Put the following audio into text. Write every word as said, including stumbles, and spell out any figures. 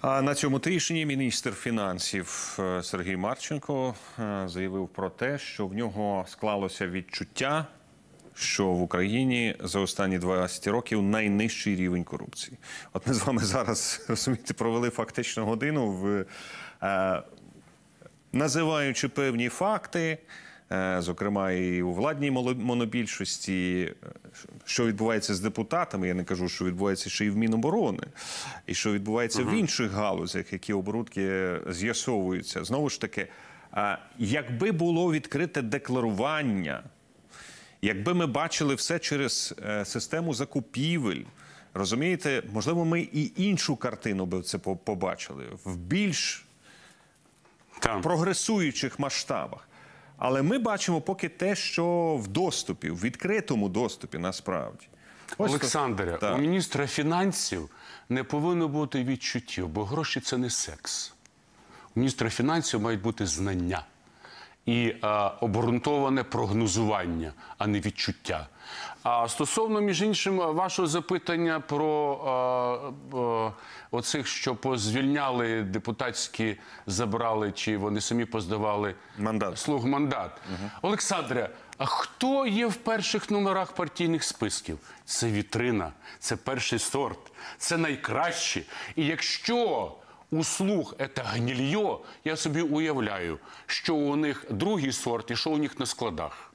А на цьому тижні міністр фінансів Сергій Марченко заявив про те, що в нього склалося відчуття, що в Україні за останні двадцять років найнижчий рівень корупції. От ми з вами зараз, розумієте, провели фактично годину, в, е, називаючи певні факти, е, зокрема і у владній монобільшості, що відбувається з депутатами, я не кажу, що відбувається ще й в Міноборони, і що відбувається угу. в інших галузях, які оборудки з'ясовуються. Знову ж таки, е, якби було відкрите декларування, якби ми бачили все через е, систему закупівель, розумієте, можливо, ми і іншу картину би це побачили в більш Там. прогресуючих масштабах. Але ми бачимо поки те, що в доступі, в відкритому доступі насправді. Ось Олександре, так. у міністра фінансів не повинно бути відчуттів, бо гроші – це не секс. У міністра фінансів мають бути знання і а, обґрунтоване прогнозування, а не відчуття. А стосовно, між іншим, вашого запитання про а, а, оцих, що позвільняли депутатські, забрали, чи вони самі поздавали мандат. слуг мандат. Угу. Олександре, а хто є в перших номерах партійних списків? Це вітрина, це перший сорт, це найкраще. І якщо у слуг – це гнилье, я собі уявляю, що у них другий сорт і що у них на складах.